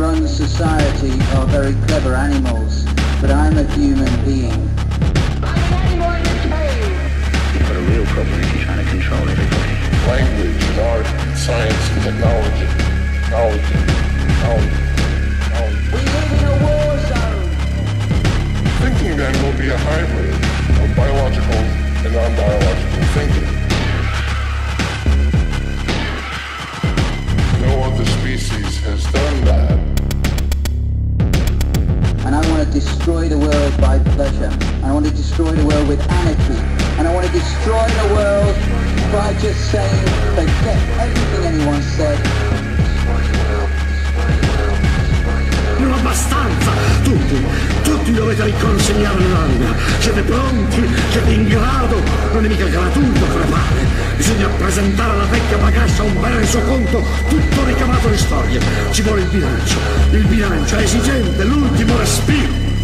runs society are very clever animals, but I'm a human being. I'm an animal in a cave. You've got a real problem if you're trying to control everybody. Language and art, science and technology. Knowledge. We live in a war zone. Thinking then will be a hybrid of biological and non-biological thinking. No other species has done that. And I want to destroy the world by pleasure. And I want to destroy the world with anarchy. And I want to destroy the world by just saying, forget everything anyone said. Non abbastanza! Tutti dovete riconsegnare l'anima. Siete pronti? Siete in grado? Non è mica gratuito crepare. Bisogna presentare alla vecchia bagassa un bel resoconto, tutto ricamato di storie. Ci vuole il bilancio. Il bilancio è esigente, l'ultimo respiro.